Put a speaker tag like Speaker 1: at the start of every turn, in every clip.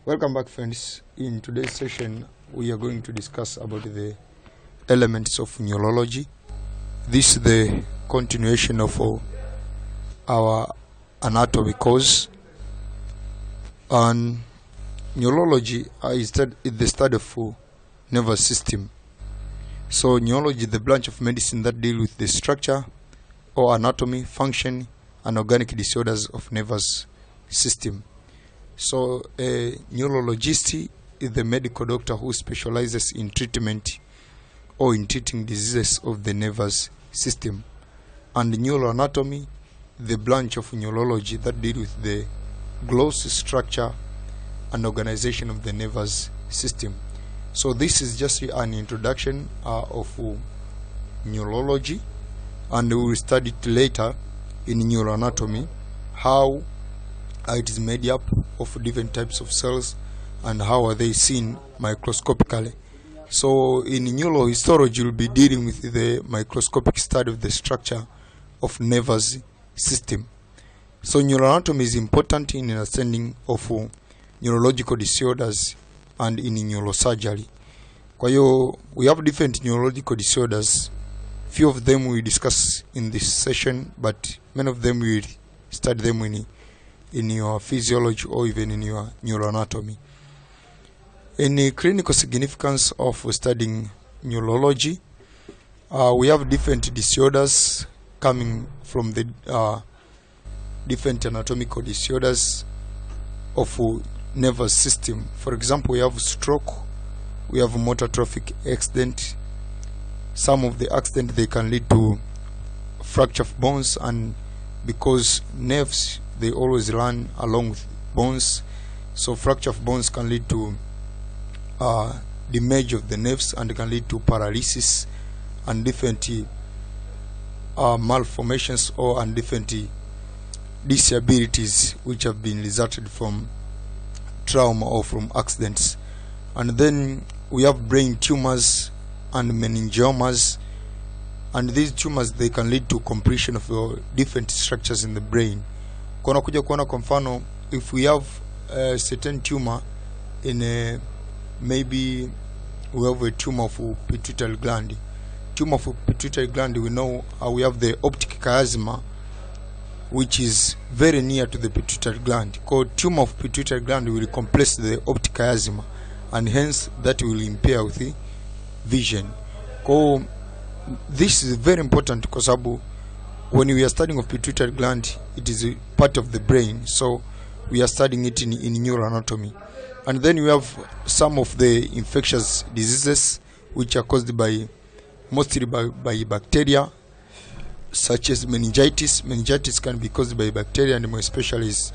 Speaker 1: Welcome back, friends. In today's session we are going to discuss about the elements of neurology. This is the continuation of our anatomy course, and neurology is the study of nervous system. So neurology is the branch of medicine that deals with the structure or anatomy, function and organic disorders of nervous system. So a neurologist is the medical doctor who specializes in treatment or in treating diseases of the nervous system. And neuroanatomy, the branch of neurology that deals with the gross structure and organization of the nervous system. So this is just an introduction of neurology, and we will study it later in neuroanatomy, how it is made up of different types of cells and how are they seen microscopically. So in neurohistology we'll be dealing with the microscopic study of the structure of nervous system. So neuroanatomy is important in understanding of neurological disorders and in neurosurgery. Kwa hiyo we have different neurological disorders. Few of them we discuss in this session, but many of them we will study them in your physiology or even in your neuroanatomy. In the clinical significance of studying neurology, we have different disorders coming from the different anatomical disorders of nervous system. For example, we have stroke, we have motor traffic accident. Some of the accidents, they can lead to fracture of bones, and because nerves, they always run along with bones, so fracture of bones can lead to damage of the nerves and can lead to paralysis and different malformations and different disabilities which have been resulted from trauma or from accidents. And then we have brain tumors and meningiomas, and these tumors, they can lead to compression of different structures in the brain. Kuja kuona kwa mfano, if we have a certain tumor in maybe we have a tumor of pituitary gland. Tumor of pituitary gland, we know we have the optic chiasma, which is very near to the pituitary gland. Called tumor of pituitary gland will compress the optic chiasma, and hence that will impair with the vision. This is very important because when we are studying of pituitary gland, it is a part of the brain, so we are studying it in neuroanatomy. And then we have some of the infectious diseases which are caused mostly by bacteria, such as meningitis. Meningitis can be caused by bacteria, and more especially is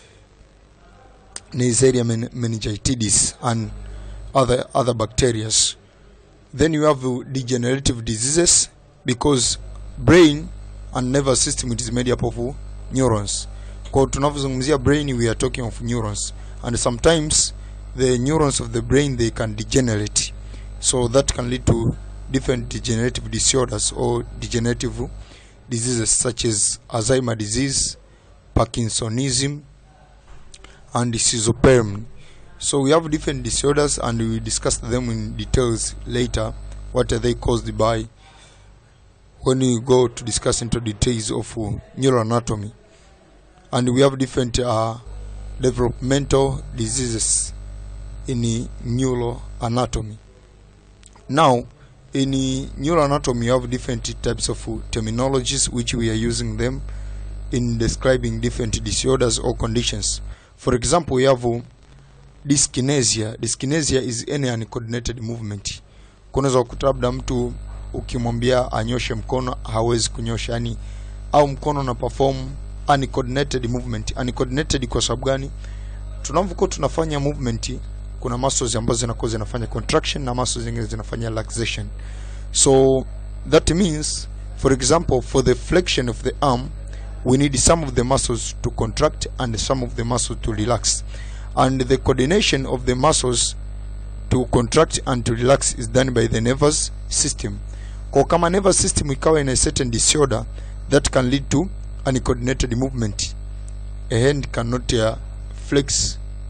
Speaker 1: Neisseria meningitidis and other bacteria. Then you have degenerative diseases, because brain and nervous system, it is made up of neurons. Kwa tunavozungumzia brain, we are talking of neurons, and sometimes the neurons of the brain, they can degenerate, so that can lead to different degenerative disorders or degenerative diseases such as Alzheimer's disease, Parkinsonism and schizophrenia. So we have different disorders, and we will discuss them in details later, what are they caused by, when we go to discuss into details of neuroanatomy. And we have different developmental diseases in neuroanatomy. Now, in neuroanatomy, you have different types of terminologies which we are using them in describing different disorders or conditions. For example, we have dyskinesia. Dyskinesia is any uncoordinated movement. Kunaweza kukuta labda mtu ukimwambia anyoshe mkono hawezi kunyosha, yani au mkono na perform uncoordinated movement. Uncoordinated kwa sababu gani? Tunavyokuwa tunafanya movement, kuna muscles ambazo zinakuwa zinafanya contraction na muscles zingine zinafanya relaxation. So that means, for example, for the flexion of the arm, we need some of the muscles to contract and some of the muscles to relax. And the coordination of the muscles to contract and to relax is done by the nervous system. Kwa kama nervous system ikawa in a certain disorder, that can lead to uncoordinated movement. A hand cannot flex,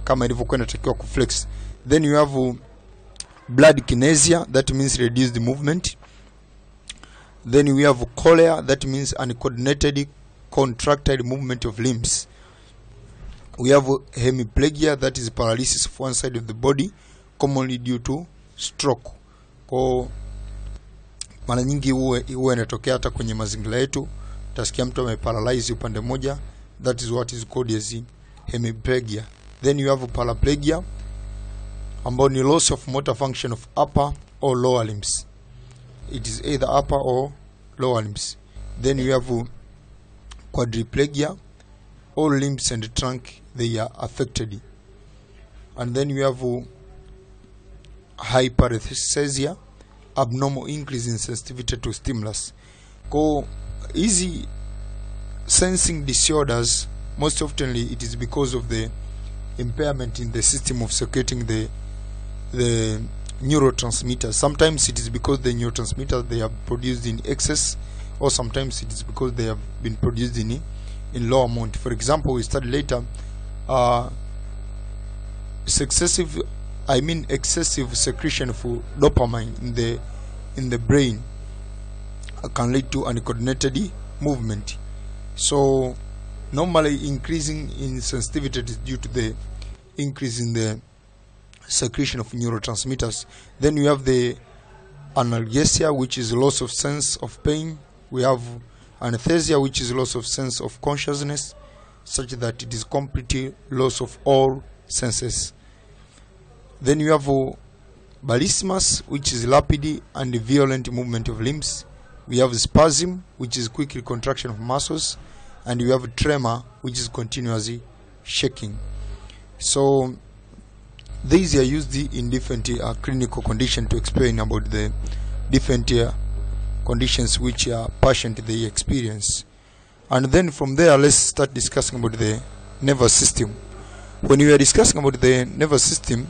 Speaker 1: kama ilivyokuwa inatakiwa kuflex. Then you have blood kinesia, that means reduced movement. Then we have chorea, that means uncoordinated contractile movement of limbs. We have hemiplegia, that is paralysis of one side of the body, commonly due to stroke. Kwa mara nyingi huwa inatokea hata kwenye mazingira yetu, utasikia mtu ameparalyze upande moja, that is what is called as hemiplegia. Then you have paraplegia, ambao ni loss of motor function of upper or lower limbs. It is either upper or lower limbs. Then you have quadriplegia, all limbs and trunk they are affected. And then you have hyperesthesia, abnormal increase in sensitivity to stimulus. Easy sensing disorders, most oftenly it is because of the impairment in the system of circuiting the neurotransmitters. Sometimes it is because the neurotransmitters they are produced in excess, or sometimes it is because they have been produced in low amount. For example, we study later excessive secretion for dopamine in the brain can lead to uncoordinated movement. So normally increasing in sensitivity is due to the increase in the secretion of neurotransmitters. Then you have the analgesia, which is loss of sense of pain. We have anesthesia, which is loss of sense of consciousness, such that it is completely loss of all senses. Then you have balismus, which is rapid and violent movement of limbs. We have spasm, which is quick contraction of muscles, and we have tremor, which is continuously shaking. So these are used in different clinical conditions to explain about the different conditions which patient they experience. And then from there, let's start discussing about the nervous system. When we are discussing about the nervous system,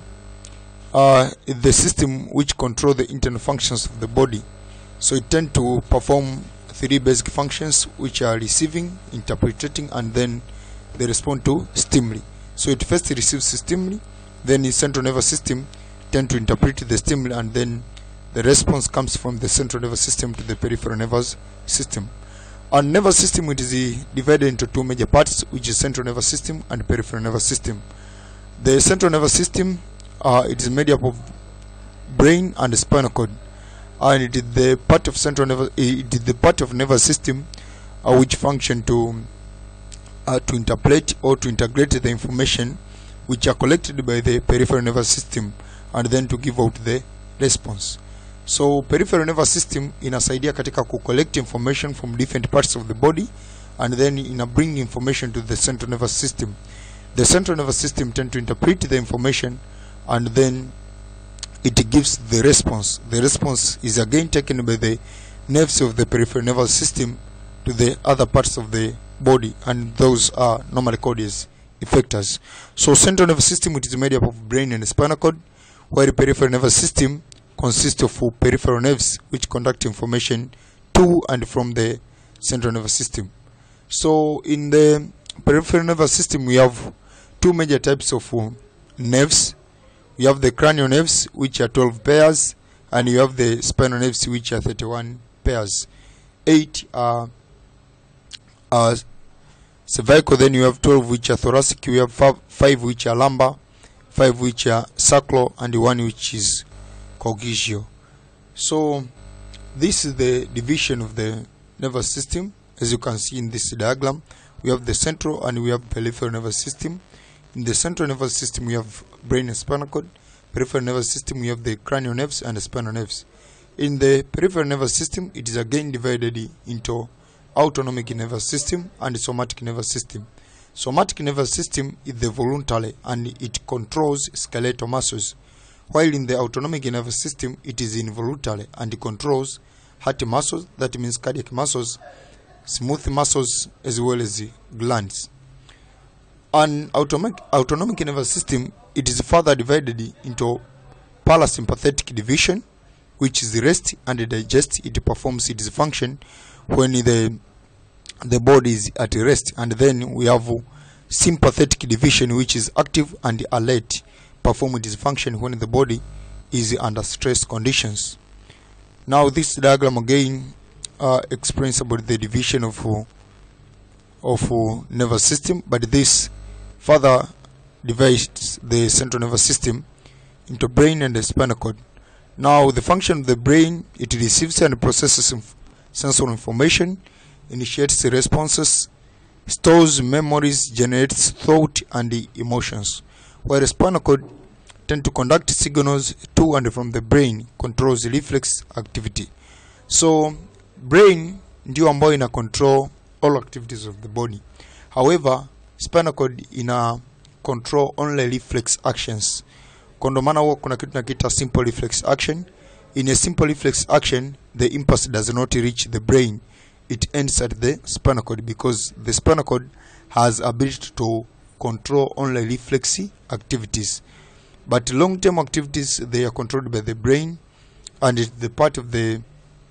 Speaker 1: the system which control the internal functions of the body. So it tends to perform three basic functions, which are receiving, interpreting, and then they respond to stimuli. So it first receives stimuli, then the central nervous system tend to interpret the stimuli, and then the response comes from the central nervous system to the peripheral nervous system. And nervous system, it is divided into two major parts, which is central nervous system and peripheral nervous system. The central nervous system, it is made up of brain and spinal cord, and it is the part of central nervous. It is the part of nervous system which function to interpret or to integrate the information which are collected by the peripheral nervous system, and then to give out the response. So peripheral nervous system inasaidia katika ku collect information from different parts of the body, and then bring information to the central nervous system. The central nervous system tend to interpret the information, and then it gives the response. The response is again taken by the nerves of the peripheral nervous system to the other parts of the body, and those are normally called as effectors. So central nervous system, it is made up of brain and spinal cord, while the peripheral nervous system consists of peripheral nerves which conduct information to and from the central nervous system. So in the peripheral nervous system, we have two major types of nerves. You have the cranial nerves, which are 12 pairs, and you have the spinal nerves, which are 31 pairs. 8 are cervical, then you have 12 which are thoracic, you have 5 which are lumbar, 5 which are sacral, and 1 which is cogitio. So this is the division of the nervous system. As you can see in this diagram, we have the central and we have peripheral nervous system. In the central nervous system, we have brain and spinal cord. Peripheral nervous system, we have the cranial nerves and the spinal nerves. In the peripheral nervous system, it is again divided into autonomic nervous system and somatic nervous system. Somatic nervous system is the voluntary, and it controls skeletal muscles, while in the autonomic nervous system, it is involuntary and controls heart muscles, that means cardiac muscles, smooth muscles, as well as glands. An autonomic nervous system, it is further divided into parasympathetic division, which is rest and digest. It performs its function when the body is at rest. And then we have sympathetic division, which is active and alert, perform its function when the body is under stress conditions. Now this diagram again explains about the division of nervous system, but this further divides the central nervous system into brain and the spinal cord. Now the function of the brain, it receives and processes sensory information, initiates responses, stores memories, generates thought and emotions, while the spinal cord tend to conduct signals to and from the brain, controls reflex activity. So brain ndio ambayo ina control all activities of the body. However, spinal cord ina control only reflex actions. Kwa ndo maana huwa kuna kitu tunakiita simple reflex action. In a simple reflex action, the impulse does not reach the brain. It ends at the spinal cord because the spinal cord has ability to control only reflex activities. But long-term activities, they are controlled by the brain, and it's the part of the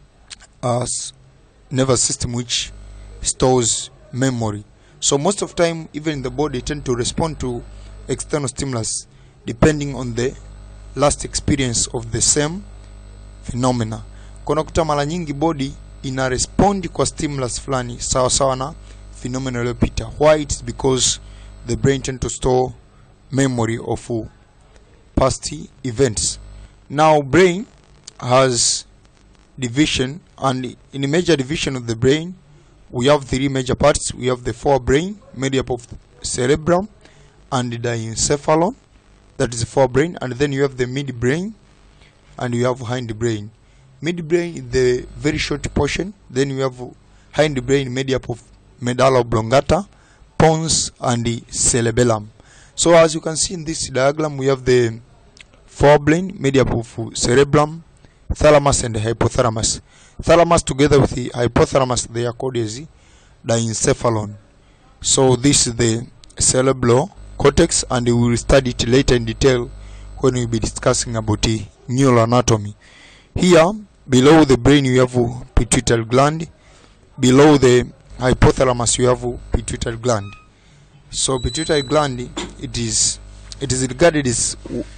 Speaker 1: nervous system which stores memory. So most of the time, even in the body, tend to respond to external stimulus depending on the last experience of the same phenomena. Kuna kuta mara nyingi body ina respond kwa stimulus fulani sawa sawa na phenomena iliyopita. Why? It's because the brain tend to store memory of past events. Now brain has division, and in a major division of the brain we have three major parts. We have the forebrain made up of cerebrum and the encephalon, that is the forebrain, and then you have the midbrain and you have hindbrain. Midbrain is the very short portion, then you have hindbrain made up of medulla oblongata, pons and the cerebellum. So as you can see in this diagram, we have the forebrain made up of cerebrum, thalamus and hypothalamus. Thalamus together with the hypothalamus, they are called as the encephalon. So this is the cerebral cortex, and we will study it later in detail when we will be discussing about the neural anatomy. Here below the brain you have pituitary gland, below the hypothalamus you have pituitary gland. So pituitary gland, it is regarded as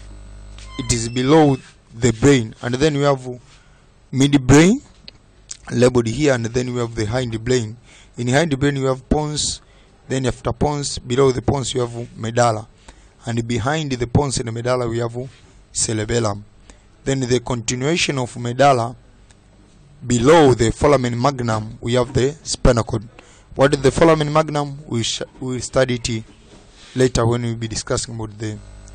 Speaker 1: it is below the brain, and then we have midbrain labeled here, and then we have the hindbrain. In hindbrain you have pons, then after pons, below the pons you have medulla, and behind the pons and the medulla we have cerebellum. Then the continuation of medulla, below the foramen magnum we have the spinal cord. What is the foramen magnum? We will study it later when we will be discussing about the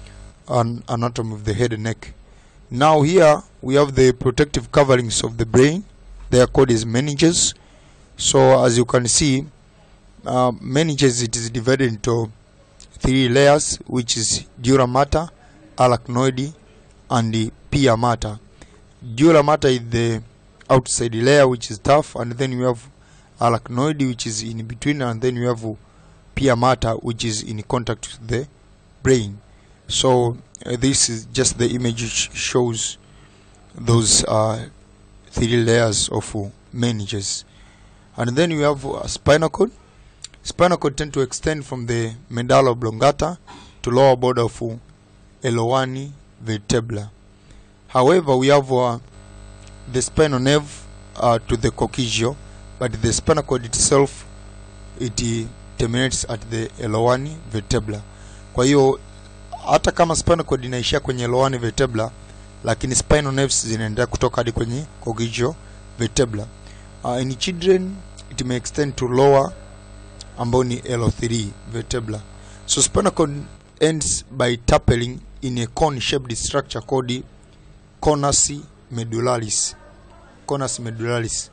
Speaker 1: anatomy of the head and neck. Now here we have the protective coverings of the brain. They are called as meninges. So as you can see, meninges, it is divided into three layers, which is dura mater, arachnoid and the pia mater. Dura mater is the outside layer, which is tough, and then you have arachnoid, which is in between, and then you have pia mater, which is in contact with the brain. So this is just the image which shows those three layers of meninges. And then you have a spinal cord. Spinal cord tend to extend from the medulla oblongata to lower border of L1 vertebra. However, we have the spinal nerve to the coccygeal, but the spinal cord itself, it terminates at the L1 vertebra. Kwa hiyo hata kama spinal cord inaishia kwenye L1 vertebra, lakini spinal nerves zinaendelea kutoka hadi kwenye coccygeal vertebra. In children it may extend to lower, ambao ni L3 vertebra. So spinal cord ends by tapping in a cone-shaped structure called conus medullaris. Conus medullaris.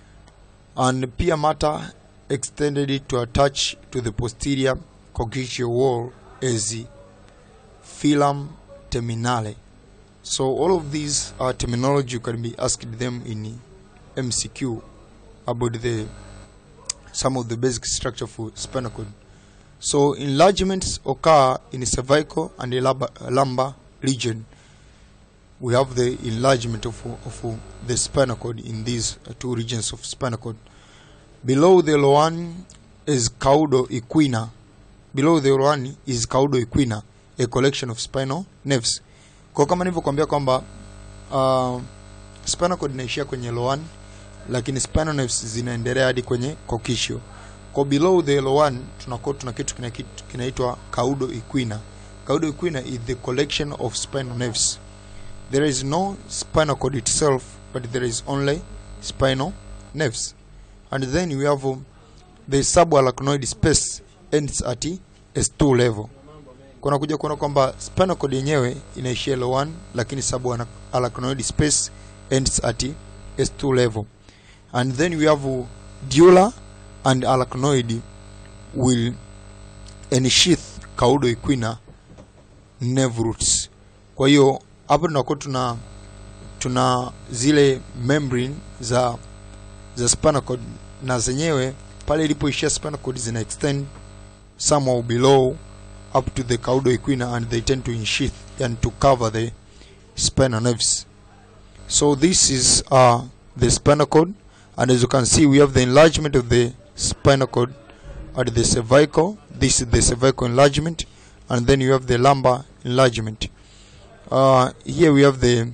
Speaker 1: And pia mater extended it to attach to the posterior coccygeal wall as the filum terminale. So all of these are terminology you can be asked them in MCQ about some of the basic structure for spinal cord. So enlargements occur in the cervical and the lumbar region. We have the enlargement of the spinal cord in these two regions of spinal cord. Below the L1 is caudo equina, below the L1 is caudo equina, a collection of spinal nerves. Kwa kama nilivyokuambia kwamba spinal cord inaishia kwenye L1, lakini spinal nerves zinaendelea hadi kwenye cocciceo. Kwa below the L1 tuna kitu kinaitwa caudo equina. Caudo equina is the collection of spinal nerves. There is no spinal cord itself, but there is only spinal nerves. And then we have the subarachnoid space ends at S2 level. Kuna kuja kuona kwamba spinal cord yenyewe inaishia L1, lakini subarachnoid space ends at S2 level. And then we have dura and arachnoid will ensheath caudo equina nerve roots. Kwa hiyo hapo tunakuwa tuna zile membrane za spinal cord, na zenyewe pale ilipoishia spinal cord zina extend somewhere below up to the caudo equina, and they tend to ensheath and to cover the spinal nerves. So this is the spinal cord, and as you can see we have the enlargement of the spinal cord at the cervical. This is the cervical enlargement, and then you have the lumbar enlargement. Here we have the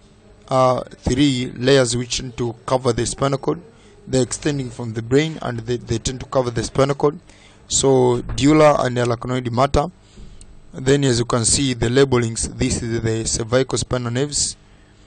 Speaker 1: 3 layers which tend to cover the spinal cord. They're extending from the brain, and they tend to cover the spinal cord. So dura and arachnoid matter. Then as you can see the labelings, this is the cervical spinal nerves.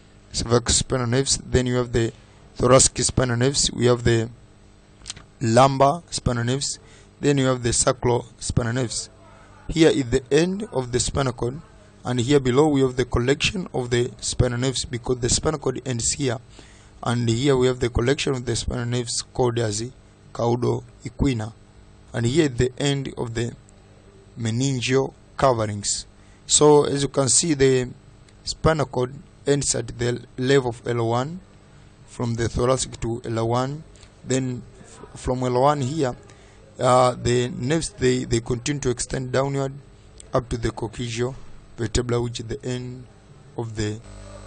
Speaker 1: Then you have the thoracic spinal nerves. We have the lumbar spinal nerves. Then you have the sacral spinal nerves. Here is the end of the spinal cord, and here below we have the collection of the spinal nerves, because the spinal cord ends here, and here we have the collection of the spinal nerves called as caudo equina, and here is the end of the meningeal coverings. So as you can see, the spinal cord ends at the level of L1 from the thoracic to L1. Then from L1 here, the nerves they continue to extend downward up to the cocciceo vertebra, which is the end of the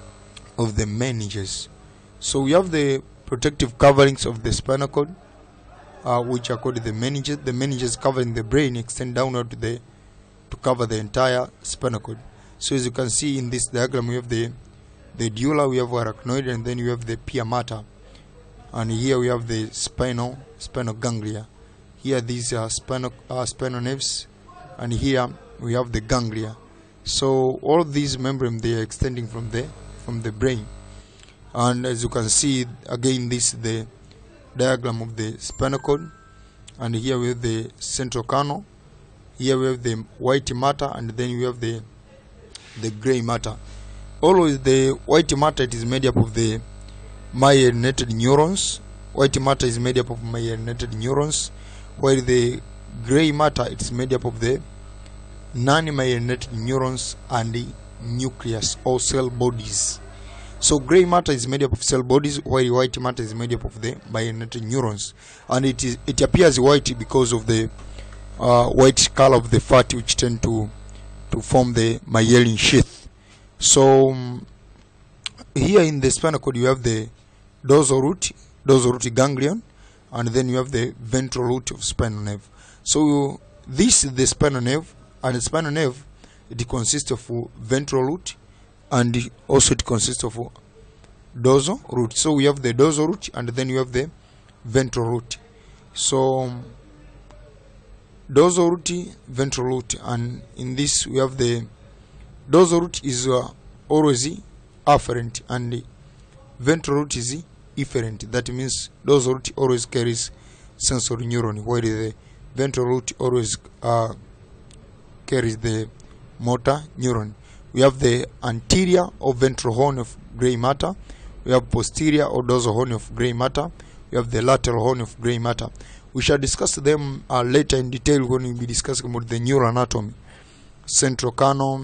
Speaker 1: meninges. So we have the protective coverings of the spinal cord, which are called the meninges. The meninges covering the brain extend downward to cover the entire spinal cord. So as you can see in this diagram, we have the dura, we have arachnoid, and then you have the pia mater, and here we have the spinal ganglia. Here these are spinal nerves, and here we have the ganglia. So all of these membranes, they are extending from the brain. And as you can see again, this is the diagram of the spinal cord, and here we have the central canal. Here we have the white matter, and then we have the gray matter. Always the white matter, it is made up of the myelinated neurons. White matter is made up of myelinated neurons, while the gray matter, it's made up of the non-myelinated neurons and the nucleus or cell bodies. So gray matter is made up of cell bodies, while white matter is made up of the myelinated neurons, and it appears white because of the white color of the fat, which tend to form the myelin sheath. So here in the spinal cord you have the dorsal root ganglion, and then you have the ventral root of spinal nerve. So this is the spinal nerve, and the spinal nerve, it consists of ventral root, and also it consists of dorsal root. So we have the dorsal root, and then you have the ventral root. So dorsal root, ventral root, and in this we have the dorsal root is always afferent, and the ventral root is efferent. That means dorsal root always carries sensory neuron, while the ventral root always carries the motor neuron. We have the anterior or ventral horn of gray matter. We have posterior or dorsal horn of gray matter. We have the lateral horn of gray matter. We shall discuss them later in detail when we be discussing about the neural anatomy. Central canal,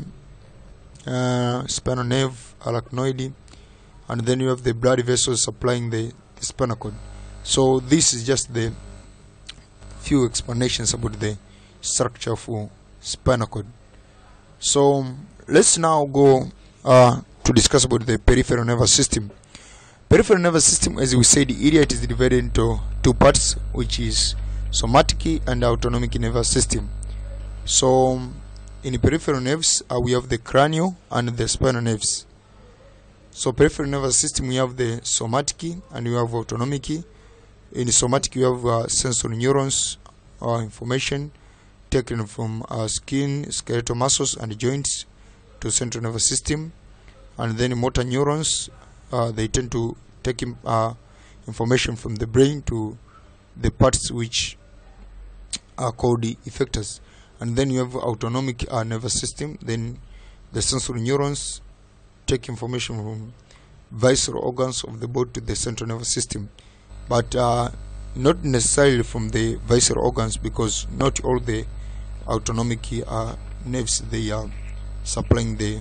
Speaker 1: spinal nerve, arachnoid, and then you have the blood vessels supplying the spinal cord. So this is just the few explanations about the structure of spinal cord. So let's now go to discuss about the peripheral nervous system. Peripheral nervous system, as we said earlier, it is divided into two parts, which is somatic and autonomic nervous system. So in peripheral nerves, we have the cranial and the spinal nerves. So peripheral nervous system, we have the somatic and we have autonomic. In somatic, we have sensory neurons, information taken from skin, skeletal muscles and joints to central nervous system. And then motor neurons, they tend to take information from the brain to the parts which are called the effectors. And then you have autonomic nervous system. Then the sensory neurons take information from visceral organs of the body to the central nervous system, but not necessarily from the visceral organs, because not all the autonomic nerves they are supplying the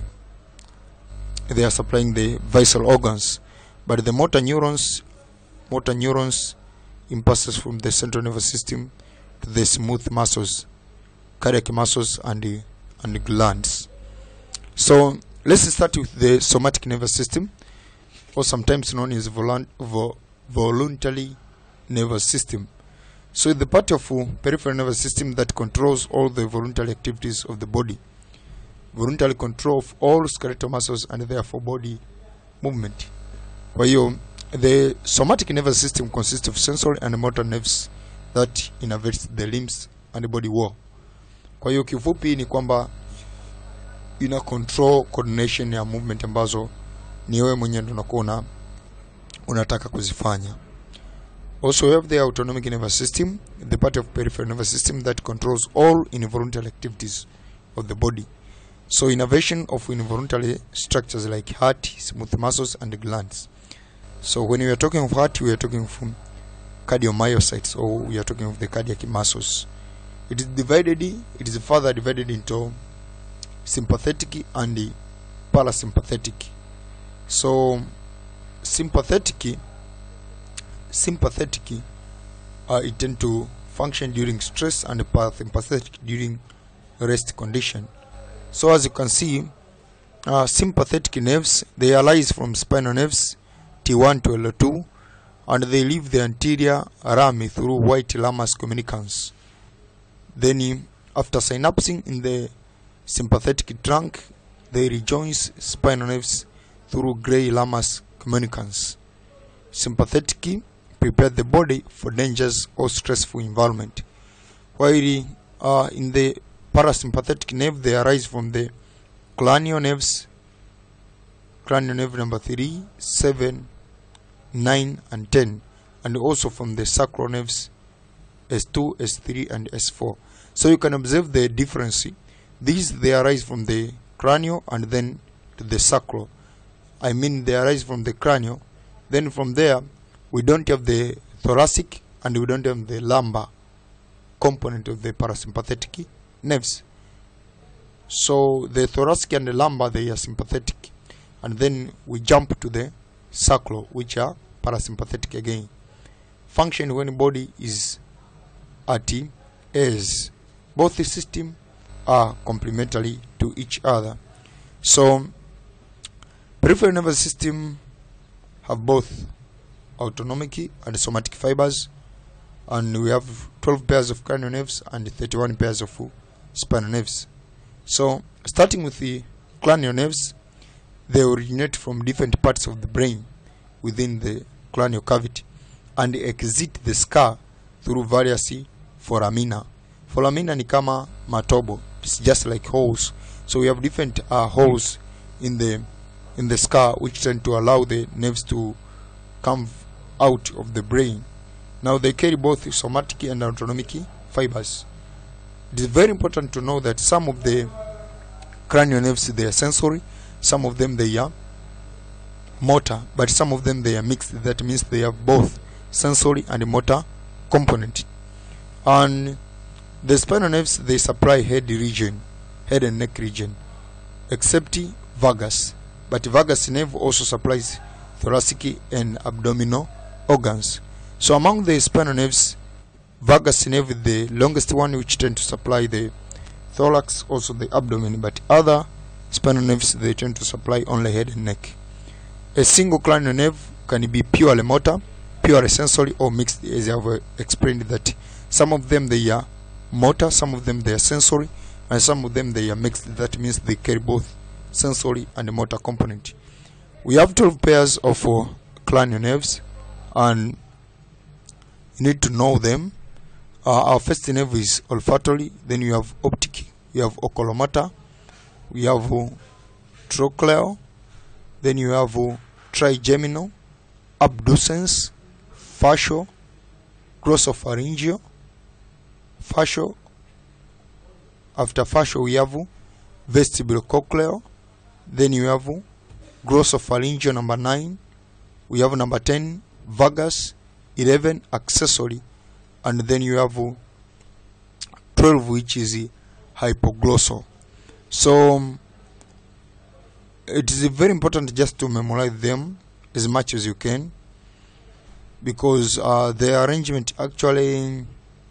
Speaker 1: visceral organs, but the motor neurons impasses from the central nervous system to the smooth muscles, cardiac muscles and glands. So let's start with the somatic nervous system, or sometimes known as voluntary nervous system. So the part of peripheral nervous system that controls all the voluntary activities of the body, voluntary control of all skeletal muscles and therefore body movement. Kwa hiyo the somatic nervous system consists of sensory and motor nerves that innervates the limbs and the body wall. Kwa hiyo kifupi ni kwamba ina control coordination ya movement ambazo ni wewe mwenyewe ndio unakuwa unataka kuzifanya. Also we have the autonomic nervous system, the part of peripheral nervous system that controls all involuntary activities of the body. So innervation of involuntary structures like heart, smooth muscles and glands. So when we are talking of heart, we are talking from cardiomyocytes, or we are talking of the cardiac muscles. It is further divided into sympathetic and parasympathetic. So sympathetic it tend to function during stress, and parasympathetic during rest condition. So as you can see, sympathetic nerves, they arise from spinal nerves T1 to L2, and they leave the anterior rami through white lamus communicans. Then after synapsing in the sympathetic trunk, they rejoin spinal nerves through gray lamus communicans. Sympathetic prepare the body for dangers or stressful environment, while in the parasympathetic nerve, they arise from the cranial nerves, cranial nerve number 3, 7, 9 and 10, and also from the sacral nerves S2, S3 and S4. So you can observe the difference. These they arise from the cranial and then to the sacral. I mean they arise from the cranial, then from there we don't have the thoracic and we don't have the lumbar component of the parasympathetic nerves. So the thoracic and the lumbar, they are sympathetic, and then we jump to the sacral, which are parasympathetic again. Function when body is at ease. Both the systems are complementary to each other. So peripheral nervous system have both autonomic and somatic fibers, and we have 12 pairs of cranial nerves and 31 pairs of spinal nerves. So starting with the cranial nerves, they originate from different parts of the brain within the cranial cavity and exit the skull through various foramina. Foramina ni kama matobo, it's just like holes. So we have different holes in the skull which tend to allow the nerves to come out of the brain. Now they carry both somatic and autonomic fibers. It is very important to know that some of the cranial nerves, they are sensory, some of them they are motor, but some of them they are mixed. That means they have both sensory and motor component. And the spinal nerves, they supply head and neck region, except vagus. But vagus nerve also supplies thoracic and abdominal organs. So among the spinal nerves, vagus nerve is the longest one, which tend to supply the thorax, also the abdomen, but other spinal nerves, they tend to supply only head and neck. A single cranial nerve can be purely motor, purely sensory, or mixed, as I have explained that some of them they are motor, some of them they are sensory, and some of them they are mixed. That means they carry both sensory and motor component. We have 12 pairs of cranial nerves, and you need to know them. Our first nerve is olfactory, then you have optic, you have oculomotor, we have trochlear, then you have trigeminal, abducens, facial, glossopharyngeal, facial. After facial we have vestibulocochlear, then you have glossopharyngeal number 9, we have number 10 vagus, 11 accessory, and then you have 12 which is hypoglossal. So it is very important just to memorize them as much as you can, because the arrangement actually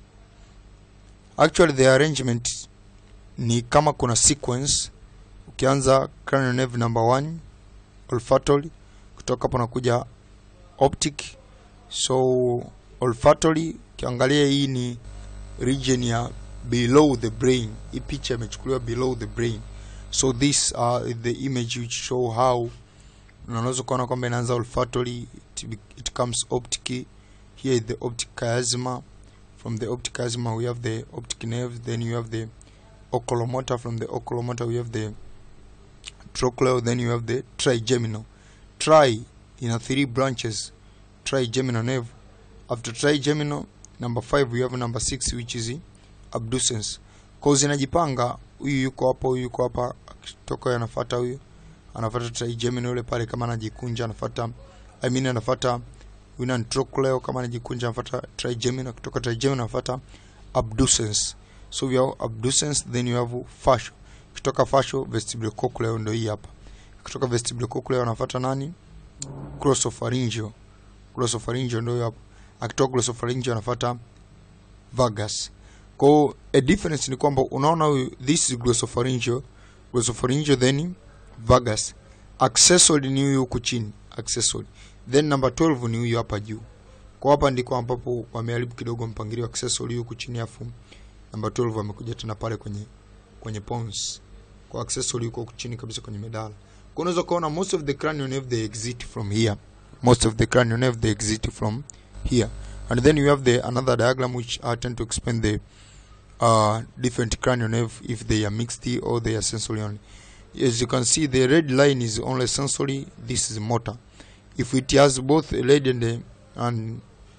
Speaker 1: the arrangement ni kama kuna sequence. Ukianza cranial nerve number 1 olfactory, kutoka hapo nakuja optic. So olfactory kiangalia hii ni region ya below the brain. Hii picha imechukuliwa below the brain. So this the image which show how unaweza kuona kwamba inaanza olfactory, it comes optic. Here is the optic chiasma. From the optic chiasma we have the optic nerve, then you have the oculomotor. From the oculomotor we have the trochlear, then you have the trigeminal. Tri in 3 branches, trigeminal nerve. After trigeminal, number 5 we have number 6 which is abducens. Cause inajipanga, huyu yuko hapa, huyu yuko hapa, kutoka yanafuata huyu, anafuata trigeminal yule pale kama anajikunja, anafuata anafuata huyu trochlear kama anajikunja, anafuata trigeminal, kutoka trigeminal anafuata abducens. So we have abducens, then you have fascial. Kutoka fascial vestibulocochlear ndio hii hapa. Kutoka vestibulocochlear anafuata nani? Glossopharyngeal. Glossopharyngeal ndio hapa. Akitoka glossopharyngeal anafuata vagus. Kwa a difference ni kwamba unaona this is glossopharyngeal, then vagus. Accessory ni huyu huku chini, accessory. Then number 12 ni huyu hapa juu. Kwa hapa ndiko ambapo wameharibu kidogo mpangilio, accessory huku chini, afu number 12 wamekuja tena pale kwenye pons. Kwa accessory huko chini kabisa kwenye medalla. Kwa unaweza kuona most of the cranial nerve they exit from here. Most of the cranial nerve they exit from here. And then you have another diagram which I tend to explain the different cranial nerve, if they are mixed or they are sensory only. As you can see, the red line is only sensory, this is motor. If it has both red and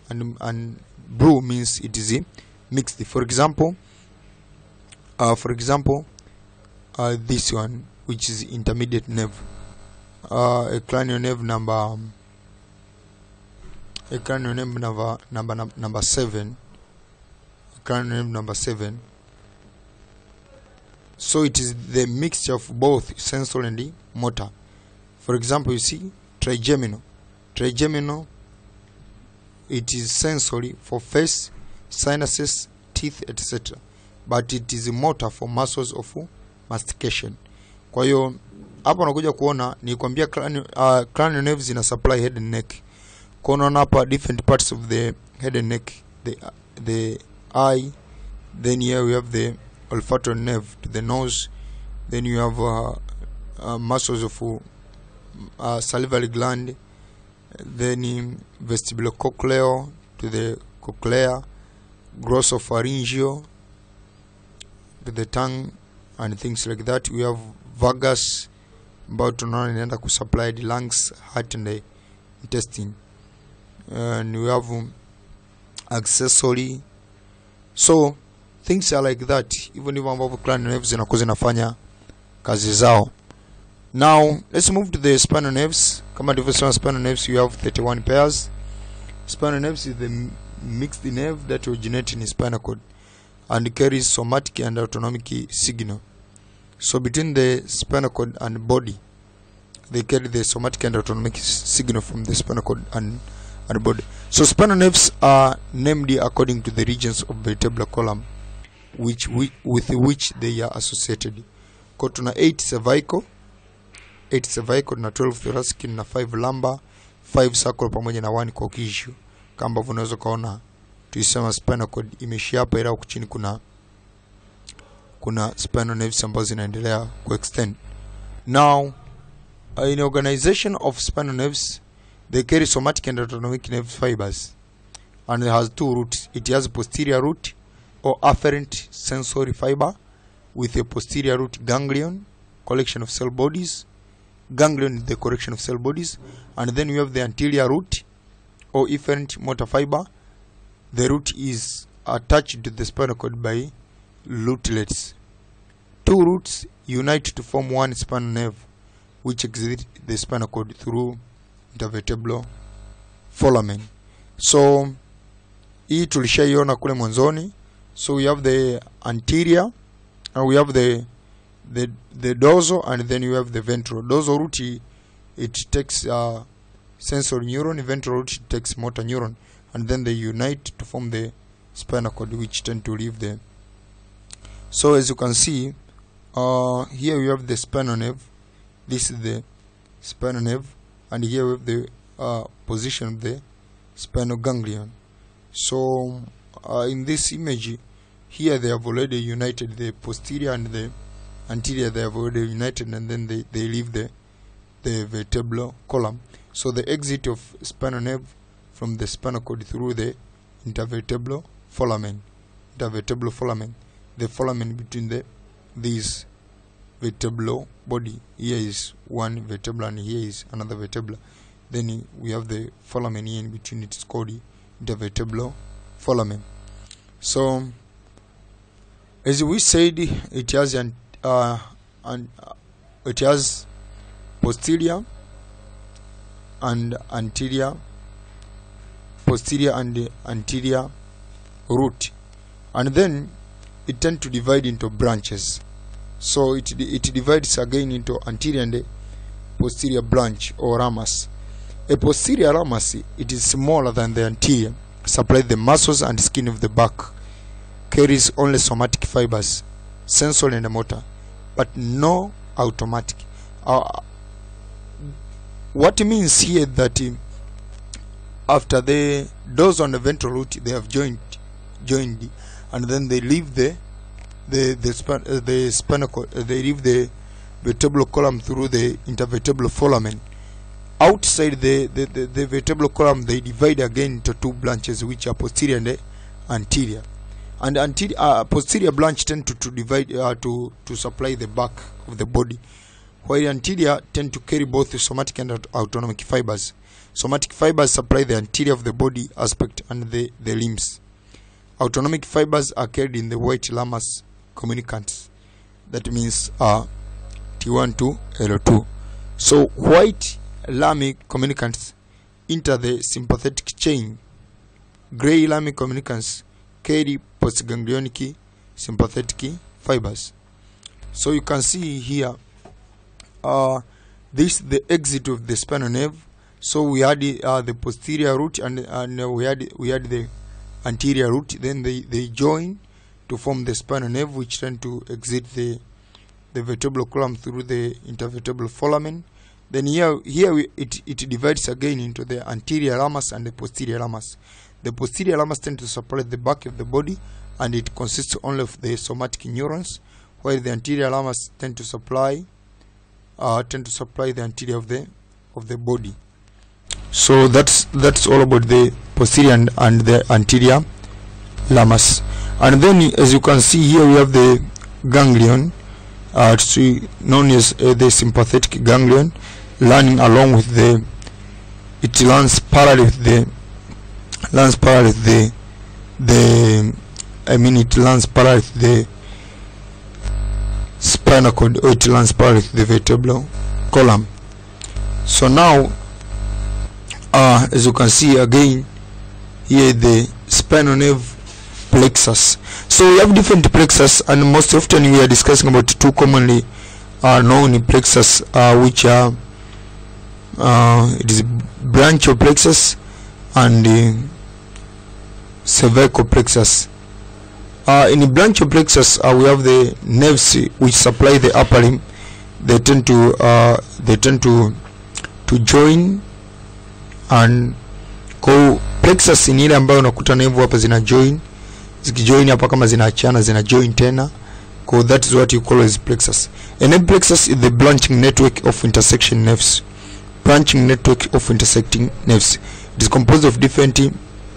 Speaker 1: blue, means it is mixed. For example, this one which is intermediate nerve, a cranial nerve number 7, cranial nerve number 7. So it is the mixture of both sensory and motor. For example, you see trigeminal, it is sensory for face, sinuses, teeth, etc. But it is motor for muscles of mastication. Kwa hiyo hapa unakuja kuona ni kwambia cranial nerves ina supply head and neck. Kwa unaona hapa different parts of the head and neck, the eye, then here we have the olfactory nerve to the nose, then you have muscles of salivary gland, then vestibulocochlear to the cochlea, glossopharyngeal to the tongue and things like that. We have vagus, about tunaona inaenda kusupply the lungs, heart and the intestine. And we have accessory. So things are like that, even if ambavyo cranial nerves zinakuwa zinafanya kazi zao. Now let's move to the spinal nerves. Kama tulivyosema, spinal nerves you have 31 pairs. Spinal nerves is the mixed nerve that originates in spinal cord and carries somatic and autonomic signal. So between the spinal cord and body, they carry the somatic and autonomic signal from the spinal cord and body. So spinal nerves are named according to the regions of vertebral column with which they are associated. Kwa tuna 8 cervical na 12 thoracic na 5 lumbar, 5 sacral pamoja na 1 coccygeal. Kama unaweza kaona tuisema spinal cord imeishia hapa, ila huku chini kuna kuna spinal nerves ambazo zinaendelea kuextend. Now in organization of spinal nerves, they carry somatic and autonomic nerve fibers, and it has two roots. It has a posterior root or afferent sensory fiber with a posterior root ganglion, collection of cell bodies. Ganglion is the collection of cell bodies. And then we have the anterior root or efferent motor fiber. The root is attached to the spinal cord by rootlets. Two roots unite to form one spinal nerve, which exits the spinal cord through intervertebral foramen. So hii tulishaiona kule mwanzoni. So we have the anterior, and we have the dorsal, and then you have the ventral. Dorsal root, it takes sensory neuron. Ventral root takes motor neuron, and then they unite to form the spinal cord, which tend to leave there. So as you can see, here we have the spinal nerve. This is the spinal nerve, and here we have the position of the spinal ganglion. So in this image here, they have already united the posterior and the anterior. They have already united, and then they leave the vertebral column. So the exit of spinal nerve from the spinal cord through the intervertebral foramen. Intervertebral foramen, the foramen between these vertebral body. Here is one vertebra and here is another vertebra. Then we have the foramen here in between. It's called intervertebral foramen. So as we said, it has it has posterior and anterior, posterior and anterior root, and then it tends to divide into branches. So it divides again into anterior and posterior branch or ramus. A posterior ramus, it is smaller than the anterior, supplies the muscles and skin of the back, carries only somatic fibers, sensory and motor, but no automatic. What means here that after the dorsal and the ventral root, they have joined, and then they leave the spinal cord. They leave the vertebral column through the intervertebral foramen. Outside the vertebral column, they divide again into two branches, which are posterior and anterior. And posterior branch tend to divide to supply the back of the body, while anterior tend to carry both the somatic and autonomic fibers. Somatic fibers supply the anterior of the body aspect and the limbs. Autonomic fibers are carried in the white ramus communicants. That means T1 to L2. So white rami communicants enter the sympathetic chain. Gray rami communicants carry postganglionic sympathetic fibers. So you can see here, this the exit of the spinal nerve. So we had the posterior root and we had the anterior root. Then they join to form the spinal nerve, which tend to exit the vertebral column through the intervertebral foramen. Then it divides again into the anterior ramus and the posterior ramus. The posterior ramus tend to supply the back of the body, and it consists only of the somatic neurons, while the anterior ramus tend to supply the anterior of the body. So that's all about the posterior and the anterior ramus. And then, as you can see here, we have the ganglion, known as the sympathetic ganglion, running along with it runs parallel with the spinal cord, or it runs parallel with the vertebral column. So now, as you can see again here, the spinal nerve plexus. So we have different plexus, and most often we are discussing about two commonly known plexus, which are it is branchial plexus and cervical plexus. In branchial plexus, we have the nerves which supply the upper limb. They tend to join and go. Plexus ni ile ambayo unakuta nerve hapa zina join, zikijoin hapa kama zinaachana zina join tena, because that is what you call as plexus. A nerve plexus is the branching network of intersection nerves. Branching network of intersecting nerves. It is composed of afferent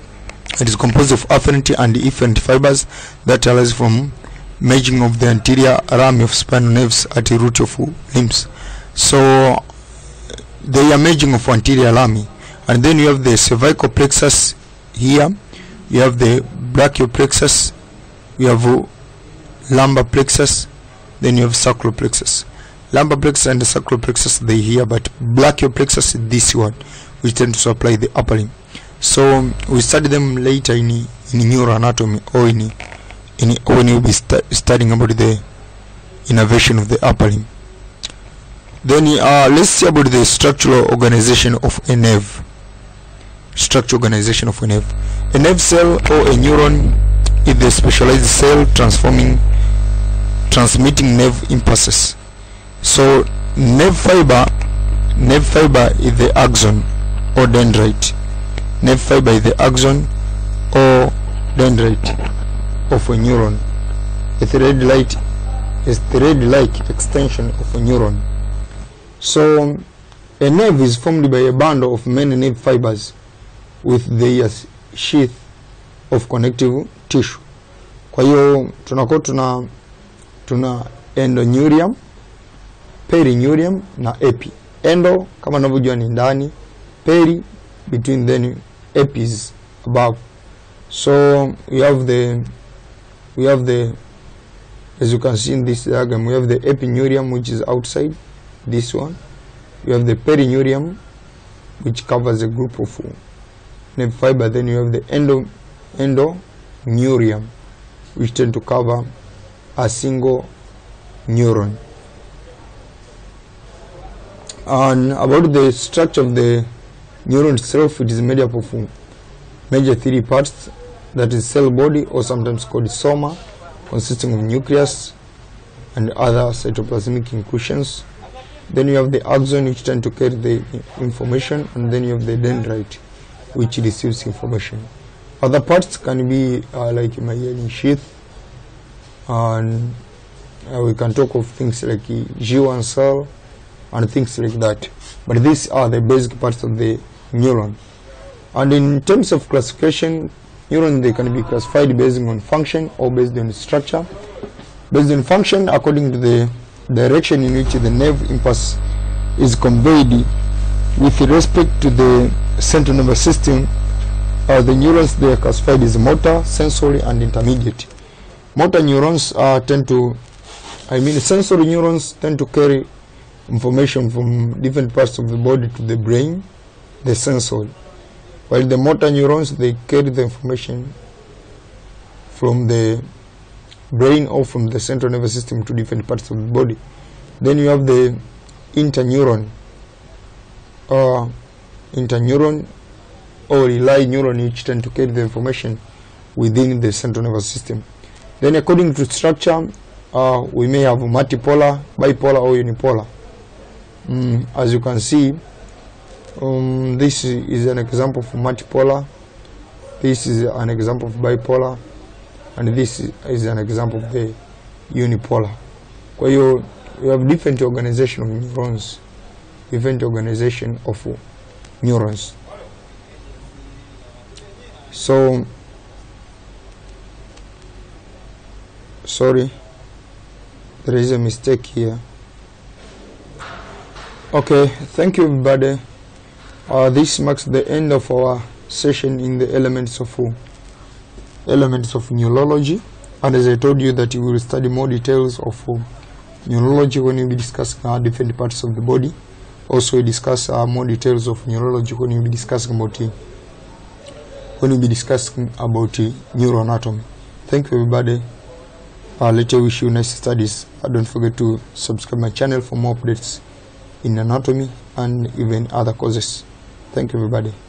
Speaker 1: and efferent fibers that arise from merging of the anterior rami of spinal nerves at the root of limbs. So they are merging of anterior rami, and then you have the cervical plexus here, you have the brachial plexus, you have lumbar plexus, then you have sacral plexus. Lumbar plexus and the sacral plexus, they here, but brachial plexus is this one, which tends to supply the upper limb. So we study them later in neuroanatomy, or when you'll be studying about the innervation of the upper limb. Then let's see about the structural organization of a nerve. Structural organization of a nerve. A nerve cell or a neuron is the specialized cell transmitting nerve impulses. So nerve fiber is the axon or dendrite. Nerve fiber is the axon or dendrite of a neuron. A thread-like extension of a neuron. So a nerve is formed by a bundle of many nerve fibers with their sheath of connective tissue. Kwa hiyo tunakuwa tuna endoneurium, perineurium na epi. Endo kama unavyojua ni ndani, peri between, then epi is above. So we have the as you can see in this diagram, we have the epineurium, which is outside this one. We have the perineurium, which covers a group of nerve fiber. Then you have the endoneurium, which tend to cover a single neuron. And about the structure of the neuron itself, it is made up of major three parts, that is cell body, or sometimes called soma, consisting of nucleus and other cytoplasmic inclusions. Then you have the axon, which tend to carry the information, and then you have the dendrite, which receives information. Other parts can be like myelin sheath, and we can talk of things like G1 cell and things like that. But these are the basic parts of the neuron. And in terms of classification, neurons, they can be classified based on function or based on structure. Based on function, according to the direction in which the nerve impulse is conveyed with respect to the central nervous system, the neurons, they are classified as motor, sensory, and intermediate. Motor neurons sensory neurons tend to carry information from different parts of the body to the brain, the sensory. While the motor neurons, they carry the information from the brain or from the central nervous system to different parts of the body. Then you have the interneuron or relay neuron, which tend to carry the information within the central nervous system. Then according to structure, we may have multipolar, bipolar, or unipolar. As you can see, this is an example of multipolar, this is an example of bipolar, and this is an example of the unipolar. Kwa hiyo you have different organization of neurons, So sorry, there is a mistake here. Okay, thank you everybody. This marks the end of our session in the elements of neurology, and as I told you that you will study more details of neurology when we be discussing different parts of the body. Also we discuss more details of neurology when we be discussing about neuroanatomy. Thank you everybody. Let me wish you nice studies. Don't forget to subscribe my channel for more updates in anatomy and even other courses. Thank you everybody.